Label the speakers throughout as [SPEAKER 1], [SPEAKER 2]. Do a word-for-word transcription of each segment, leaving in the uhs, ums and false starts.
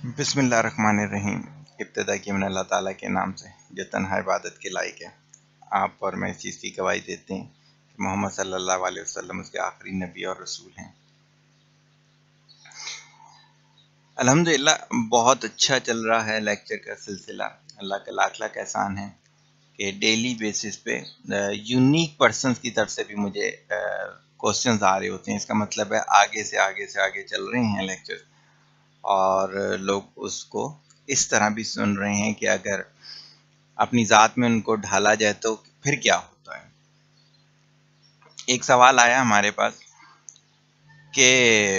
[SPEAKER 1] بسم اللہ الرحمن الرحیم۔ ابتدا کی من اللہ تعالیٰ کے نام سے جو تنہا عبادت کے لائق ہے۔ آپ اور میں اس چیز کی گواہی دیتے ہیں کہ محمد صلی اللہ علیہ وسلم اس کے آخری نبی اور رسول ہیں۔ الحمدللہ بہت اچھا چل رہا ہے لیکچر کا سلسلہ۔ اللہ کا لاکھ لاکھ احسان ہے کہ ڈیلی بیسس پہ یونیک پرسنز کی طرف سے بھی مجھے کوسچنز آ رہے ہوتے ہیں۔ اس کا مطلب ہے آگے سے آگے سے آگے چل رہے ہیں لیکچر، اور لوگ اس کو اس طرح بھی سن رہے ہیں کہ اگر اپنی ذات میں ان کو ڈھالا جائے تو پھر کیا ہوتا ہے۔ ایک سوال آیا ہمارے پاس کہ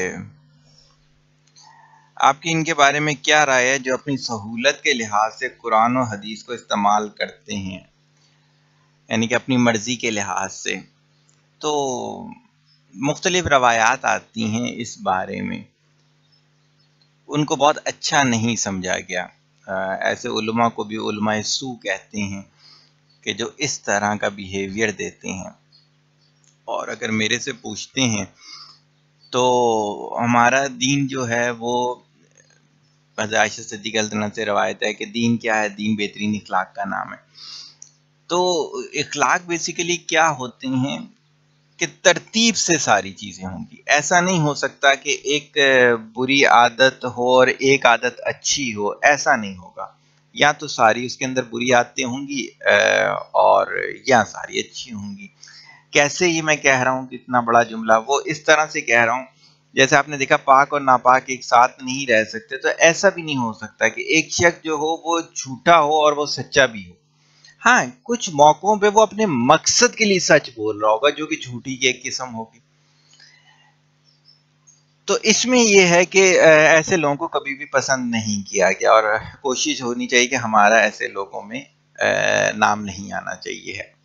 [SPEAKER 1] آپ کی ان کے بارے میں کیا رائے ہے جو اپنی سہولت کے لحاظ سے قرآن و حدیث کو استعمال کرتے ہیں، یعنی کہ اپنی مرضی کے لحاظ سے۔ تو مختلف روایات آتی ہیں اس بارے میں، ان کو بہت اچھا نہیں سمجھا گیا۔ ایسے علماء کو بھی علماء سو کہتے ہیں کہ جو اس طرح کا بیہیویئر دیتے ہیں۔ اور اگر میرے سے پوچھتے ہیں تو ہمارا دین جو ہے وہ حضرت عائشہ صدیقہ رضی اللہ عنہا سے روایت ہے کہ دین کیا ہے، دین بہترین اخلاق کا نام ہے۔ تو اخلاق بیسیکلی کیا ہوتے ہیں کہ ترتیب سے ساری چیزیں ہوں گی۔ ایسا نہیں ہو سکتا کہ ایک بری عادت ہو اور ایک عادت اچھی ہو، ایسا نہیں ہوگا۔ یا تو ساری اس کے اندر بری عادتیں ہوں گی اور یا ساری اچھی ہوں گی۔ کیسے یہ میں کہہ رہا ہوں کہ اتنا بڑا جملہ، وہ اس طرح سے کہہ رہا ہوں جیسے آپ نے دیکھا پاک اور ناپاک ایک ساتھ نہیں رہ سکتے، تو ایسا بھی نہیں ہو سکتا کہ ایک شخص جو ہو وہ جھوٹا ہو اور وہ سچا بھی ہو۔ ہاں، کچھ موقعوں پہ وہ اپنے مقصد کے لیے سچ بول رہا ہوگا جو کہ جھوٹی کی ایک قسم ہوگی۔ تو اس میں یہ ہے کہ ایسے لوگوں کو کبھی بھی پسند نہیں کیا گیا، اور کوشش ہونی چاہیے کہ ہمارا ایسے لوگوں میں نام نہیں آنا چاہیے ہے۔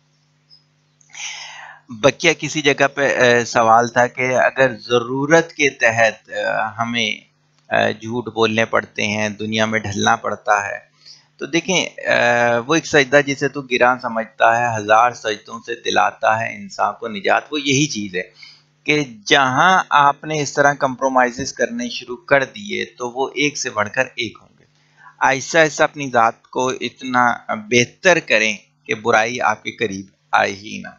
[SPEAKER 1] بقیہ کسی جگہ پہ سوال تھا کہ اگر ضرورت کے تحت ہمیں جھوٹ بولنے پڑتے ہیں، دنیا میں ڈھلنا پڑتا ہے، تو دیکھیں وہ ایک سجدہ جسے تو گراں سمجھتا ہے ہزار سجدوں سے دلاتا ہے انسان کو نجات، وہ یہی چیز ہے کہ جہاں آپ نے اس طرح کمپرومائزز کرنے شروع کر دیے تو وہ ایک سے بڑھ کر ایک ہوں گے۔ آہستہ آہستہ اپنی ذات کو اتنا بہتر کریں کہ برائی آپ کے قریب آئے ہی نہ۔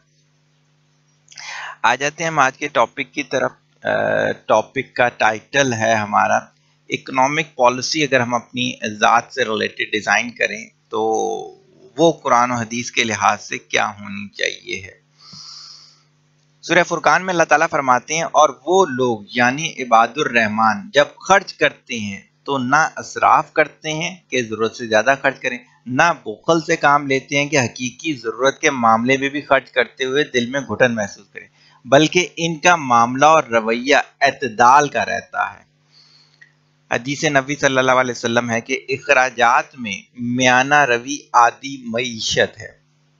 [SPEAKER 1] آ جاتے ہیں ہم آج کے ٹاپک کی طرف۔ ٹاپک کا ٹائٹل ہے ہمارا اکنامک پالیسی اگر ہم اپنی ذات سے ریلیٹڈ ڈیزائن کریں تو وہ قرآن و حدیث کے لحاظ سے کیا ہونی چاہیے ہے۔ سورہ فرقان میں اللہ تعالیٰ فرماتے ہیں اور وہ لوگ یعنی عباد الرحمن جب خرچ کرتے ہیں تو نہ اسراف کرتے ہیں کہ ضرورت سے زیادہ خرچ کریں، نہ بخل سے کام لیتے ہیں کہ حقیقی ضرورت کے معاملے میں بھی خرچ کرتے ہوئے دل میں گھٹن محسوس کریں، بلکہ ان کا معاملہ اور رویہ اعتدال کا رہتا ہے۔ حدیث نبی صلی اللہ علیہ وسلم ہے کہ اخراجات میں میانہ روی عادی معیشت ہے۔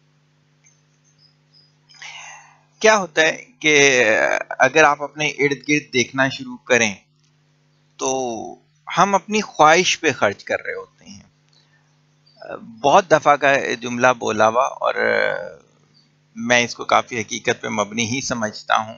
[SPEAKER 1] کیا ہوتا ہے کہ اگر آپ اپنے ارد گرد دیکھنا شروع کریں تو ہم اپنی خواہش پہ خرچ کر رہے ہوتے ہیں۔ بہت دفعہ کا جملہ بولا ہوا اور میں اس کو کافی حقیقت پہ مبنی ہی سمجھتا ہوں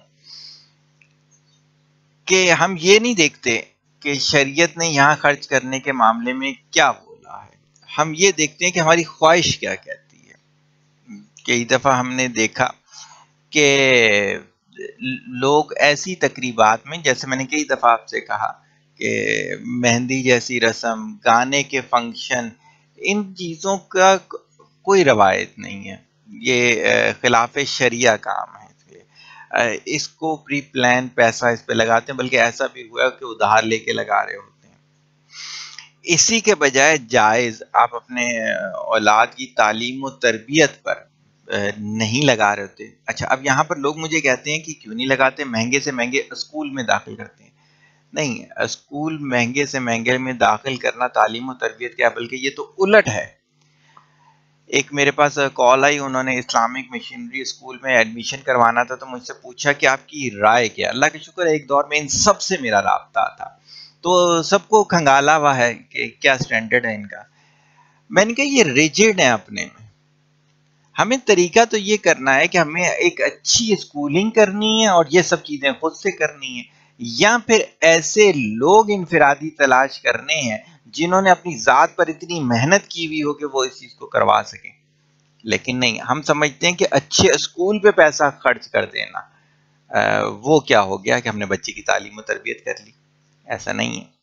[SPEAKER 1] کہ ہم یہ نہیں دیکھتے کہ شریعت نے یہاں خرچ کرنے کے معاملے میں کیا بولا ہے، ہم یہ دیکھتے ہیں کہ ہماری خواہش کیا کہتی ہے۔ کئی دفعہ ہم نے دیکھا کہ لوگ ایسی تقریبات میں، جیسے میں نے کئی دفعہ آپ سے کہا کہ مہندی جیسی رسم، گانے کے فنکشن، ان چیزوں کا کوئی روایت نہیں ہے، یہ خلاف شریعہ کام ہے۔ اس کو پری پلان پیسہ اس پہ لگاتے ہیں، بلکہ ایسا بھی ہوا کہ ادھار لے کے لگا رہے ہوتے ہیں۔ اسی کے بجائے جائز آپ اپنے اولاد کی تعلیم و تربیت پر نہیں لگا رہے ہوتے۔ اچھا، اب یہاں پر لوگ مجھے کہتے ہیں کہ کیوں نہیں لگاتے، مہنگے سے مہنگے اسکول میں داخل کرتے ہیں۔ نہیں، اسکول مہنگے سے مہنگے میں داخل کرنا تعلیم و تربیت کیا، بلکہ یہ تو الٹ ہے۔ ایک میرے پاس کال آئی، انہوں نے اسلامک مشنری اسکول میں ایڈمیشن کروانا تھا، تو مجھ سے پوچھا کہ آپ کی رائے کیا۔ اللہ کا شکر ہے ایک دور میں ان سب سے میرا رابطہ تھا، تو سب کو کھنگالا ہوا ہے کہ کیا سٹینڈرڈ ہے ان کا۔ میں نے کہا یہ ریجڈ ہے اپنے میں، ہمیں طریقہ تو یہ کرنا ہے کہ ہمیں ایک اچھی اسکولنگ کرنی ہے اور یہ سب چیزیں خود سے کرنی ہیں، یا پھر ایسے لوگ انفرادی تلاش کرنے ہیں जिन्होंने अपनी ज़ात पर इतनी मेहनत की हुई हो कि वो इस चीज़ को करवा सकें। लेकिन नहीं, हम समझते हैं कि अच्छे स्कूल पे पैसा खर्च कर देना आ, वो क्या हो गया कि हमने बच्चे की तालीम और तरबियत कर ली। ऐसा नहीं है।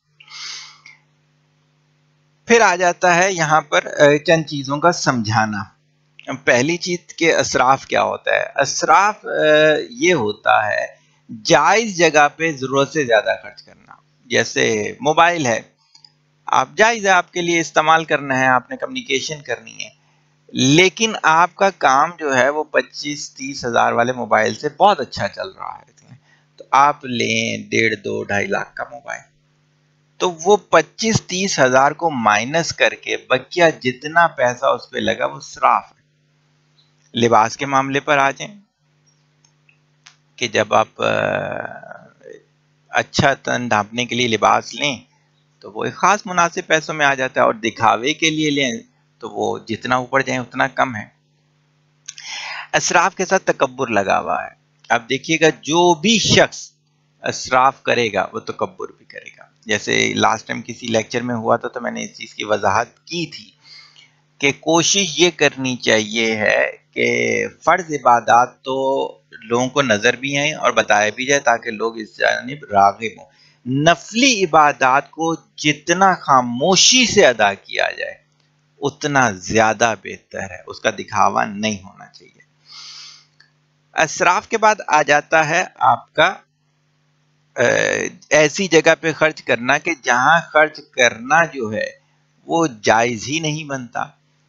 [SPEAKER 1] फिर आ जाता है यहाँ पर चंद चीज़ों का समझाना। पहली चीज के असराफ क्या होता है? असराफ ये होता है जायज जगह पे जरूरत से ज्यादा खर्च करना। जैसे मोबाइल है, आप जायज है, आपके लिए इस्तेमाल करना है, आपने कम्युनिकेशन करनी है, लेकिन आपका काम जो है वो पच्चीस तीस हजार वाले मोबाइल से बहुत अच्छा चल रहा है, तो आप लें डेढ़ दो ढाई लाख का मोबाइल, तो वो पच्चीस तीस हजार को माइनस करके बकिया जितना पैसा उस पर लगा वो सराफ है। लिबास के मामले पर आ जाएं कि जब आप अच्छा तन ढांपने के लिए लिबास लें तो वो एक खास मुनासिब पैसों में आ जाता है, और दिखावे के लिए लें तो वो जितना ऊपर जाए उतना कम है। असराफ के साथ तकब्बुर लगा हुआ है। अब देखिएगा, जो भी शख्स असराफ करेगा वो तकब्बुर भी करेगा। जैसे लास्ट टाइम किसी लेक्चर में हुआ था तो मैंने इस चीज़ की वजाहत की थी कि कोशिश ये करनी चाहिए है कि फ़र्ज़ इबादत तो लोगों को नज़र भी आए और बताया भी जाए ताकि लोग इस जानिब राग़िब हों। नफली इबादत को जितना खामोशी से अदा किया जाए उतना ज़्यादा बेहतर है, उसका दिखावा नहीं होना चाहिए। असराफ के बाद आ जाता है आपका ऐसी जगह पे खर्च करना कि जहां खर्च करना जो है वो जायज ही नहीं बनता।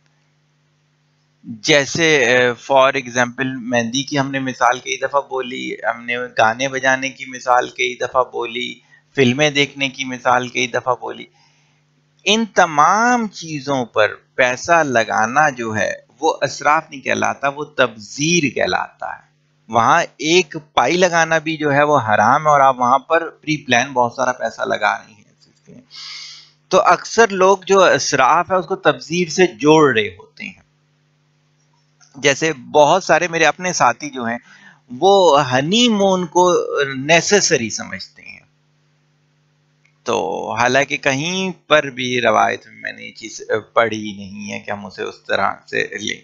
[SPEAKER 1] जैसे फॉर एग्जाम्पल मेहंदी की हमने मिसाल कई दफ़ा बोली, हमने गाने बजाने की मिसाल कई दफ़ा बोली, फिल्में देखने की मिसाल कई दफ़ा बोली। इन तमाम चीज़ों पर पैसा लगाना जो है वो असराफ नहीं कहलाता, वो तबजीर कहलाता है। वहां एक पाई लगाना भी जो है वो हराम है, और आप वहां पर प्री प्लान बहुत सारा पैसा लगा रही हैं। तो अक्सर लोग जो असराफ है उसको तबजीर से जोड़ रहे होते हैं। जैसे बहुत सारे मेरे अपने साथी जो हैं वो हनीमून को नेसेसरी समझते हैं, तो हालांकि कहीं पर भी रवायत में मैंने ये चीज पढ़ी नहीं है कि हम उसे उस तरह से लें।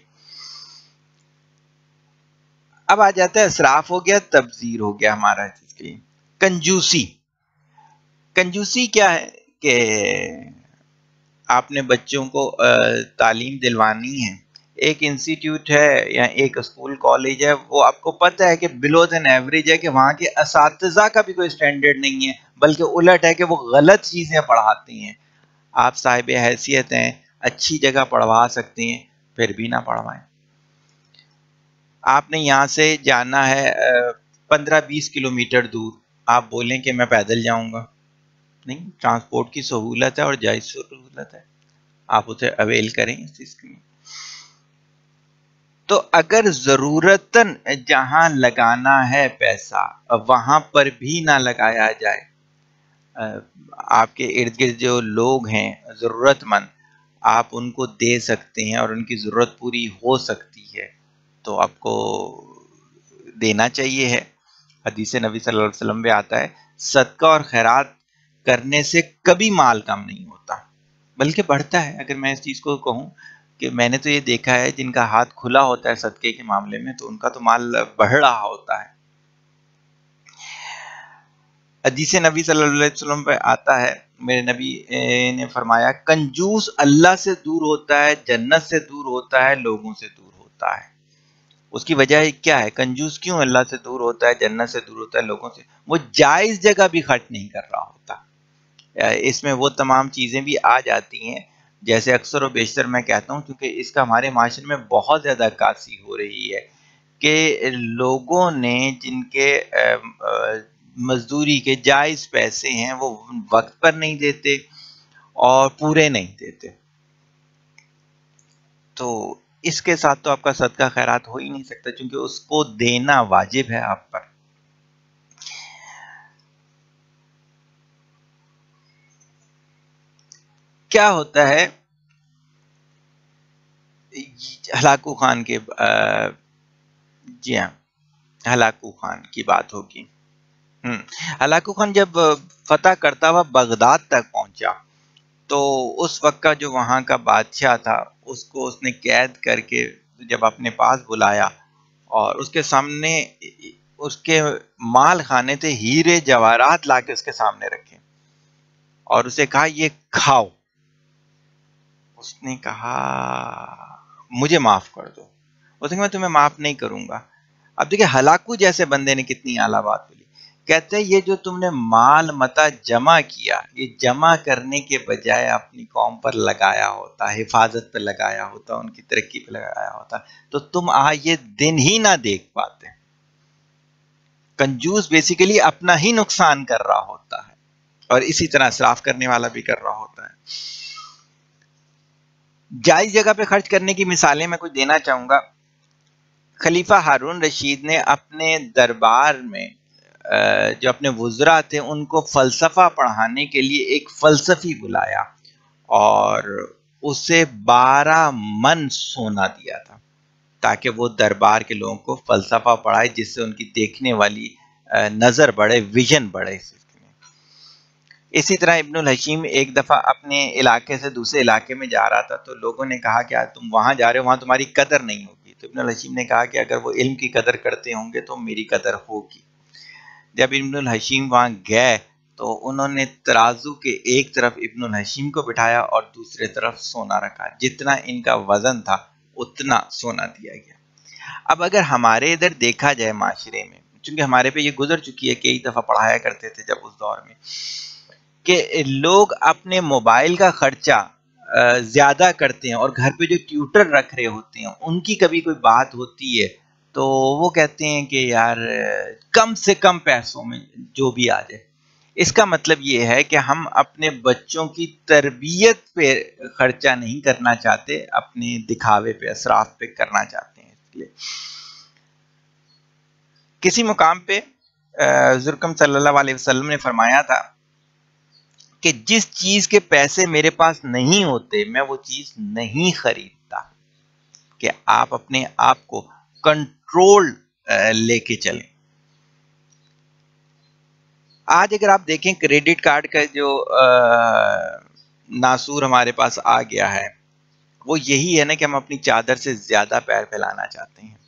[SPEAKER 1] अब आ जाता है इसराफ हो गया, तबजीर हो गया हमारा इसके लिए। कंजूसी। कंजूसी क्या है कि आपने बच्चों को तालीम दिलवानी है, एक इंस्टीट्यूट है या एक स्कूल कॉलेज है, वो आपको पता है कि बिलो देन एवरेज है, कि वहाँ के असातिज़ा का भी कोई स्टैंडर्ड नहीं है, बल्कि उलट है कि वो गलत चीज़ें पढ़ाती हैं। आप साहिब हैसियत हैं, अच्छी जगह पढ़वा सकते हैं, फिर भी ना पढ़वाएं। आपने यहाँ से जाना है पंद्रह बीस किलोमीटर दूर, आप बोलें कि मैं पैदल जाऊँगा, नहीं, ट्रांसपोर्ट की सहूलत है और जायज़ सहूलत है, आप उसे अवेल करें इस चीज़ की। तो अगर ज़रूरतन जहाँ लगाना है पैसा वहाँ पर भी ना लगाया जाए, आपके इर्द गिर्द जो लोग हैं ज़रूरतमंद, आप उनको दे सकते हैं और उनकी ज़रूरत पूरी हो सकती है तो आपको देना चाहिए है। हदीस नबी सल्लल्लाहु अलैहि वसल्लम में आता है, सदका और खैरात करने से कभी माल कम नहीं होता, बल्कि बढ़ता है। अगर मैं इस चीज़ को कहूँ कि मैंने तो ये देखा है जिनका हाथ खुला होता है सदके के मामले में, तो उनका तो माल बढ़ रहा होता है। हदीस नबी सल्लल्लाहु अलैहि वसल्लम पे आता है, मेरे नबी ने फरमाया, कंजूस अल्लाह से दूर होता है, जन्नत से दूर होता है, लोगों से दूर होता है। उसकी वजह क्या है? कंजूस क्यों अल्लाह से दूर होता है, जन्नत से दूर होता है, लोगों से? वो जायज जगह भी खर्च नहीं कर रहा होता। इसमें वो तमाम चीजें भी आ जाती हैं, जैसे अक्सर और बेशतर मैं कहता हूँ, क्योंकि इसका हमारे माशरे में बहुत ज्यादा अक्कासी हो रही है कि लोगों ने जिनके मजदूरी के जायज पैसे हैं वो वक्त पर नहीं देते और पूरे नहीं देते, तो इसके साथ तो आपका सदका खैरात हो ही नहीं सकता, क्योंकि उसको देना वाजिब है आप पर। क्या होता है, हलाकू खान के, जी हाँ, हलाकू खान की बात होगी। हम्म हलाकू खान जब फतह करता हुआ बगदाद तक पहुंचा تو اس وقت کا جو وہاں کا بادشاہ تھا اس کو اس نے قید کر کے جب اپنے پاس بلایا اور اس کے سامنے اس کے مال خانے تھے، ہیرے جواہرات لا کے اس کے سامنے رکھے اور اسے کہا یہ کھاؤ. اس نے کہا مجھے معاف کر دو. اس نے کہا میں تمہیں معاف نہیں کروں گا. اب دیکھیں ہلاکو جیسے بندے نے کتنی اعلیٰ بات بولی. کہتے ہیں یہ جو تم نے مال متا جمع کیا، یہ جمع کرنے کے بجائے اپنی قوم پر لگایا ہوتا، حفاظت پہ لگایا ہوتا، ان کی ترقی پہ لگایا ہوتا، تو تم آج یہ دن ہی نہ دیکھ پاتے. کنجوس بیسیکلی اپنا ہی نقصان کر رہا ہوتا ہے اور اسی طرح اسراف کرنے والا بھی کر رہا ہوتا ہے. جائز جگہ پہ خرچ کرنے کی مثالیں میں کچھ دینا چاہوں گا. خلیفہ ہارون رشید نے اپنے دربار میں جو اپنے وزراء تھے ان کو فلسفہ پڑھانے کے لیے ایک فلسفی بلایا اور اسے بارہ من سونا دیا تھا تاکہ وہ دربار کے لوگوں کو فلسفہ پڑھائے، جس سے ان کی دیکھنے والی نظر بڑھے، ویژن بڑھے. اسی طرح ابن الحشیم ایک دفعہ اپنے علاقے سے دوسرے علاقے میں جا رہا تھا تو لوگوں نے کہا کہ تم وہاں جا رہے ہو، وہاں تمہاری قدر نہیں ہوگی. تو ابن الحشیم نے کہا کہ اگر وہ علم کی قدر کرتے ہوں گے تو میری قدر ہوگی. جب ابن الحشیم وہاں گئے تو انہوں نے ترازو کے ایک طرف ابن الحشیم کو بٹھایا اور دوسرے طرف سونا رکھا. جتنا ان کا وزن تھا اتنا سونا دیا گیا. اب اگر ہمارے ادھر دیکھا جائے معاشرے میں، چونکہ ہمارے پہ یہ گزر چکی ہے، کئی دفعہ پڑھایا کرتے تھے جب اس دور میں، کہ لوگ اپنے موبائل کا خرچہ زیادہ کرتے ہیں اور گھر پہ جو ٹیوٹر رکھ رہے ہوتے ہیں ان کی کبھی کوئی بات ہوتی ہے تو وہ کہتے ہیں کہ یار کم سے کم پیسوں میں جو بھی آ جائے. اس کا مطلب یہ ہے کہ ہم اپنے بچوں کی تربیت پہ خرچہ نہیں کرنا چاہتے، اپنے دکھاوے پہ، اسراف پہ کرنا چاہتے ہیں. اس لیے کسی مقام پہ حضور اکرم صلی اللہ علیہ وسلم نے فرمایا تھا کہ جس چیز کے پیسے میرے پاس نہیں ہوتے میں وہ چیز نہیں خریدتا. کہ آپ اپنے آپ کو کنٹرول لے کے چلیں. آج اگر آپ دیکھیں کریڈٹ کارڈ کا جو ناسور ہمارے پاس آ گیا ہے وہ یہی ہے نا کہ ہم اپنی چادر سے زیادہ پیر پھیلانا چاہتے ہیں.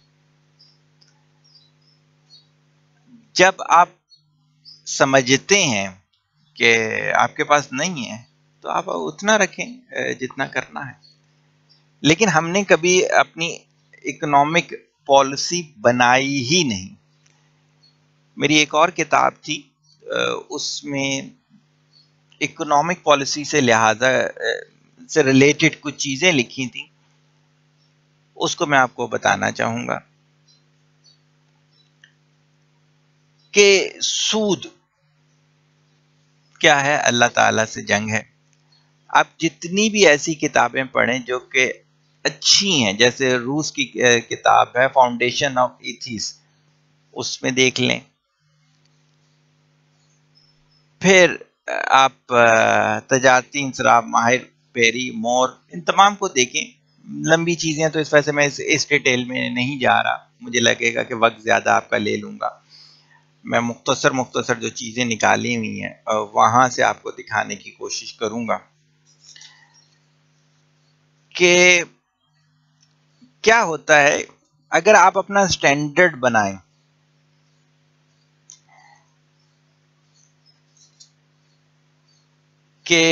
[SPEAKER 1] جب آپ سمجھتے ہیں کہ آپ کے پاس نہیں ہے تو آپ اتنا رکھیں جتنا کرنا ہے. لیکن ہم نے کبھی اپنی اکنامک پالیسی بنائی ہی نہیں. میری ایک اور کتاب تھی اس میں اکنامک پالیسی سے لہذا سے ریلیٹڈ کچھ چیزیں لکھی تھیں، اس کو میں آپ کو بتانا چاہوں گا. کہ سود کیا ہے؟ اللہ تعالیٰ سے جنگ ہے. آپ جتنی بھی ایسی کتابیں پڑھیں جو کہ اچھی ہیں، جیسے روس کی کتاب ہے فاؤنڈیشن آف ایتھیس، اس میں دیکھ لیں. پھر آپ تجارتی انصراف، ماہر پیری، مور، ان تمام کو دیکھیں. لمبی چیزیں تو اس وجہ سے میں اس ڈیٹیل میں نہیں جا رہا، مجھے لگے گا کہ وقت زیادہ آپ کا لے لوں گا. میں مختصر مختصر جو چیزیں نکالی ہوئی ہیں وہاں سے آپ کو دکھانے کی کوشش کروں گا کہ کیا ہوتا ہے اگر آپ اپنا سٹینڈرڈ بنائیں. کہ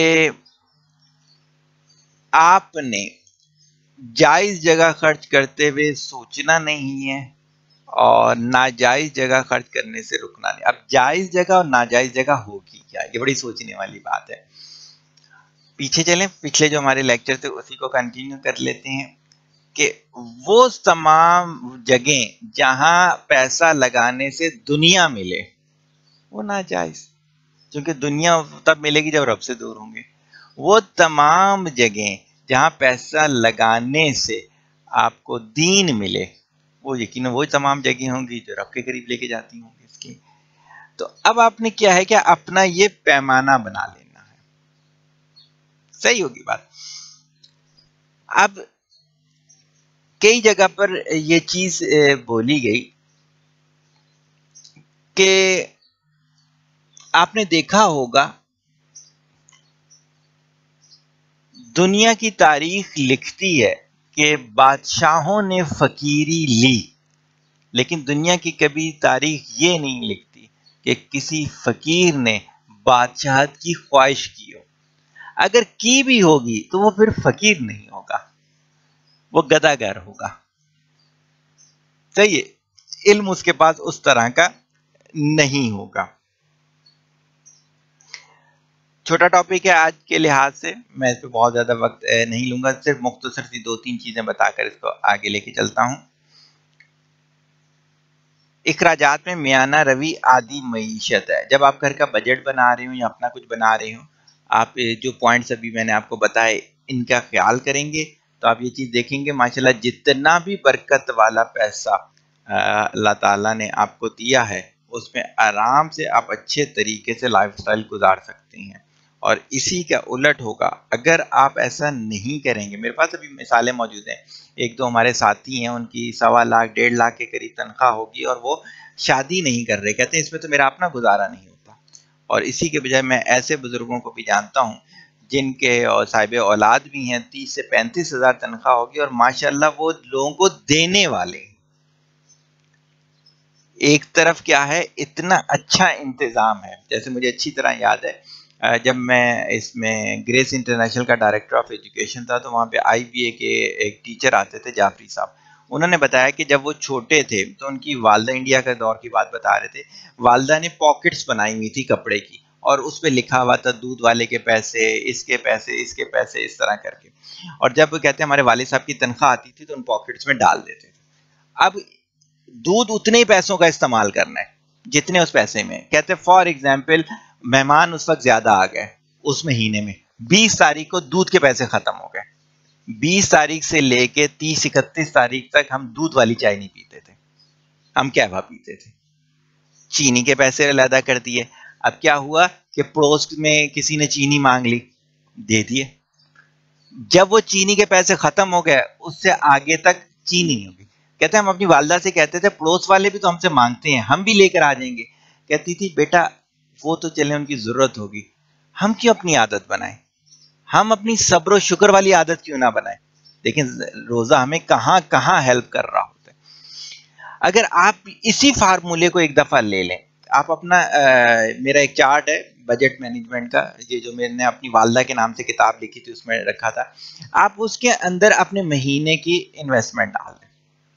[SPEAKER 1] آپ نے جائز جگہ خرچ کرتے ہوئے سوچنا نہیں ہے اور ناجائز جگہ خرچ کرنے سے رکنا نہیں. اب جائز جگہ اور ناجائز جگہ ہوگی کیا، یہ بڑی سوچنے والی بات ہے. پیچھے چلیں، پچھلے جو ہمارے لیکچر تھے اسی کو کنٹینیو کر لیتے ہیں. کہ وہ تمام جگہیں جہاں پیسہ لگانے سے دنیا ملے وہ ناجائز، کیونکہ دنیا تب ملے گی جب رب سے دور ہوں گے. وہ تمام جگہیں جہاں پیسہ لگانے سے آپ کو دین ملے وہ یقیناً وہی تمام جگہیں ہوں گی جو رب کے قریب لے کے جاتی ہوں گی. اس کی تو اب آپ نے کیا ہے کہ اپنا یہ پیمانہ بنا لینا ہے. صحیح ہوگی بات. اب کئی جگہ پر یہ چیز بولی گئی کہ آپ نے دیکھا ہوگا دنیا کی تاریخ لکھتی ہے کہ بادشاہوں نے فقیری لی، لیکن دنیا کی کبھی تاریخ یہ نہیں لکھتی کہ کسی فقیر نے بادشاہت کی خواہش کی ہو۔ اگر کی بھی ہوگی تو وہ پھر فقیر نہیں ہوگا، وہ گداگر ہوگا۔ صحیح ہے، علم اس کے پاس اس طرح کا نہیں ہوگا۔ چھوٹا ٹاپک ہے آج کے لحاظ سے، میں اس پہ بہت زیادہ وقت نہیں لوں گا، صرف مختصر سی دو تین چیزیں بتا کر اس کو آگے لے کے چلتا ہوں۔ اخراجات میں میانہ روی عادی معیشت ہے۔ جب آپ گھر کا بجٹ بنا رہے ہوں یا اپنا کچھ بنا رہے ہوں، آپ جو پوائنٹس ابھی میں نے آپ کو بتائے ان کا خیال کریں گے تو آپ یہ چیز دیکھیں گے ماشاءاللہ جتنا بھی برکت والا پیسہ اللہ تعالیٰ نے آپ کو دیا ہے اس میں آرام سے آپ اچھے طریقے سے لائف سٹائل گزار سکتے ہیں، اور اسی کا الٹ ہوگا اگر آپ ایسا نہیں کریں گے۔ میرے پاس ابھی مثالیں موجود ہیں، ایک دو ہمارے ساتھی ہیں، ان کی سوا لاکھ ڈیڑھ لاکھ کے قریب تنخواہ ہوگی اور وہ شادی نہیں کر رہے، کہتے ہیں اس میں تو میرا اپنا گزارا نہیں ہوتا۔ اور اسی کے بجائے میں ایسے بزرگوں کو بھی جانتا ہوں جن کے صاحب اولاد بھی ہیں، تیس سے پینتیس ہزار تنخواہ ہوگی اور ماشاءاللہ وہ لوگوں کو دینے والے۔ ایک طرف کیا ہے، اتنا اچھا انتظام ہے، جیسے مجھے اچھی طرح یاد ہے جب میں اس میں گریس انٹرنیشنل کا ڈائریکٹر آف ایجوکیشن تھا تو وہاں پہ آئی بی اے کے ایک ٹیچر آتے تھے جعفری صاحب، انہوں نے بتایا کہ جب وہ چھوٹے تھے تو ان کی والدہ، انڈیا کا دور کی بات بتا رہے تھے، والدہ نے پاکٹس بنائی ہوئی تھی کپڑے کی اور اس پہ لکھا ہوا تھا دودھ والے کے پیسے، اس کے پیسے، اس کے پیسے، اس طرح کر کے، اور جب کہتے ہیں ہمارے والد صاحب کی تنخواہ آتی تھی تو ان پاکٹس میں ڈال دیتے تھے۔ اب دودھ اتنے ہی پیسوں کا استعمال کرنا ہے جتنے اس پیسے میں، کہتے فار ایگزامپل مہمان اس وقت زیادہ آ گئے اس مہینے میں، بیس تاریخ کو دودھ کے پیسے ختم ہو گئے، بیس تاریخ سے لے کے تیس اکتیس تاریخ تک ہم دودھ والی چائے نہیں پیتے تھے، ہم کیا بھا پیتے تھے، چینی کے پیسے علیحدہ کر دیے۔ اب کیا ہوا کہ پڑوس میں کسی نے چینی مانگ لی، دے دیے، جب وہ چینی کے پیسے ختم ہو گئے اس سے آگے تک چینی نہیں ہوگی۔ کہتے ہیں ہم اپنی والدہ سے کہتے تھے پڑوس والے بھی تو ہم سے مانگتے ہیں، ہم بھی لے کر آ جائیں گے، کہتی تھی بیٹا وہ تو چلے ان کی ضرورت ہوگی، ہم کیوں اپنی عادت بنائیں، ہم اپنی صبر و شکر والی عادت کیوں نہ بنائیں۔ لیکن روزہ ہمیں کہاں کہاں ہیلپ کر رہا ہوتا ہے۔ اگر آپ اسی فارمولے کو ایک دفعہ لے لیں، آپ اپنا میرا ایک چارٹ ہے بجٹ مینجمنٹ کا، یہ جو میں نے اپنی والدہ کے نام سے کتاب لکھی تھی اس میں رکھا تھا، آپ اس کے اندر اپنے مہینے کی انویسٹمنٹ ڈال دیں،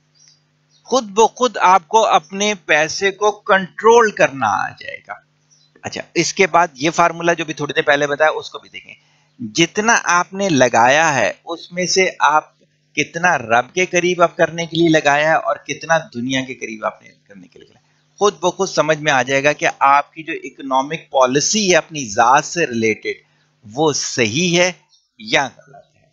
[SPEAKER 1] خود بخود آپ کو اپنے پیسے کو کنٹرول کرنا آ جائے گا۔ اچھا، اس کے بعد یہ فارمولا جو بھی تھوڑی دیر پہلے بتایا اس کو بھی دیکھیں، جتنا آپ نے لگایا ہے اس میں سے آپ کتنا رب کے قریب آپ کرنے کے لیے لگایا ہے اور کتنا دنیا کے قریب آپ نے کرنے کے لیے لگایا، خود بخود سمجھ میں آ جائے گا کہ آپ کی جو اکنامک پالیسی ہے اپنی ذات سے ریلیٹڈ وہ صحیح ہے یا غلط ہے۔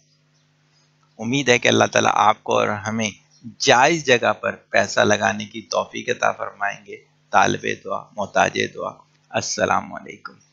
[SPEAKER 1] امید ہے کہ اللہ تعالیٰ آپ کو اور ہمیں جائز جگہ پر پیسہ لگانے کی توفیق عطا فرمائیں گے۔ طالب دعا، محتاج دعا، السلام علیکم۔